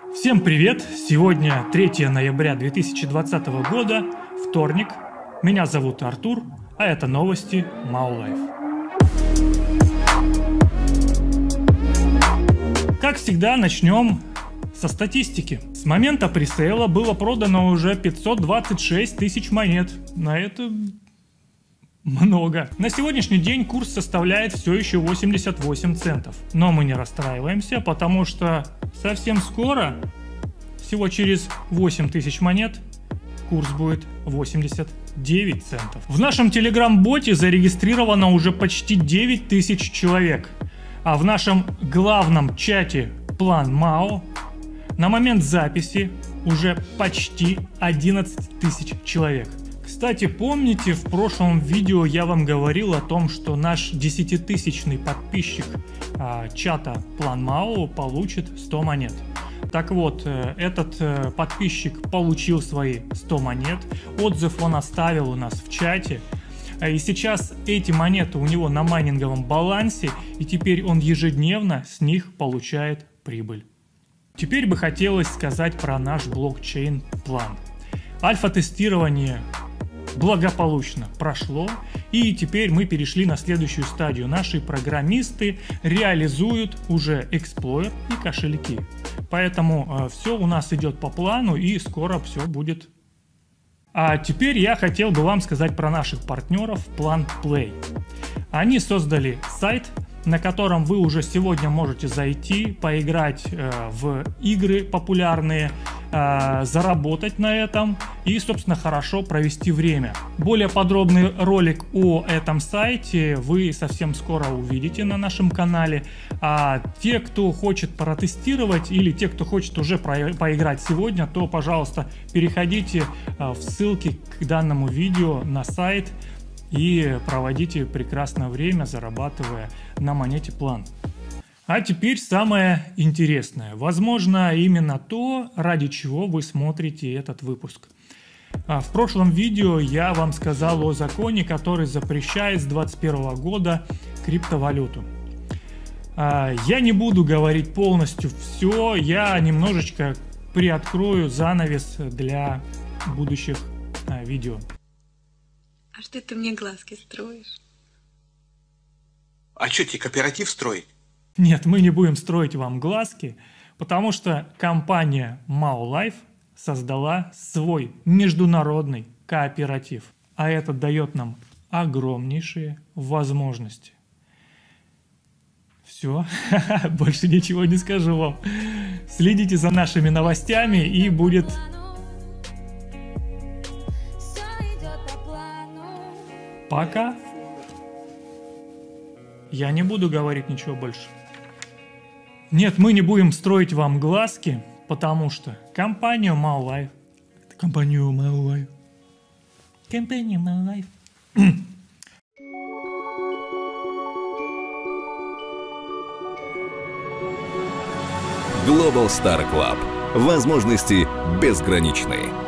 Всем привет! Сегодня 3 ноября 2020 года, вторник. Меня зовут Артур, а это новости MAO Life. Как всегда, начнем со статистики. С момента пресейла было продано уже 526 тысяч монет. На это много. На сегодняшний день курс составляет все еще 88 центов. Но мы не расстраиваемся, потому что совсем скоро, всего через 8 тысяч монет, курс будет 89 центов. В нашем телеграм-боте зарегистрировано уже почти 9 тысяч человек. А в нашем главном чате План МАО на момент записи уже почти 11 тысяч человек. Кстати, помните, в прошлом видео я вам говорил о том, что наш 10-тысячный подписчик чата План МАО получит 100 монет. Так вот, этот подписчик получил свои 100 монет, отзыв он оставил у нас в чате. И сейчас эти монеты у него на майнинговом балансе, и теперь он ежедневно с них получает прибыль. Теперь бы хотелось сказать про наш блокчейн План. Альфа-тестирование благополучно прошло, и теперь мы перешли на следующую стадию. Наши программисты реализуют уже Explorer и кошельки. Поэтому все у нас идет по плану, и скоро все будет. А теперь я хотел бы вам сказать про наших партнеров Plan Play. Они создали сайт, на котором вы уже сегодня можете зайти, поиграть в игры популярные, заработать на этом и, собственно, хорошо провести время. Более подробный ролик о этом сайте вы совсем скоро увидите на нашем канале. А те, кто хочет протестировать, или те, кто хочет уже поиграть сегодня, то, пожалуйста, переходите в ссылки к данному видео на сайт и проводите прекрасное время, зарабатывая на монете План. А теперь самое интересное. Возможно, именно то, ради чего вы смотрите этот выпуск. В прошлом видео я вам сказал о законе, который запрещает с 2021 года криптовалюту. Я не буду говорить полностью все, я немножечко приоткрою занавес для будущих видео. А что ты мне глазки строишь? А что тебе кооператив строить? Нет, мы не будем строить вам глазки, потому что компания MAO Life создала свой международный кооператив. А это дает нам огромнейшие возможности. Все, больше ничего не скажу вам. Следите за нашими новостями, и будет... Пока. Я не буду говорить ничего больше. Нет, мы не будем строить вам глазки, потому что компания MAO Life... Компания MAO Life... Global Star Club. Возможности безграничны.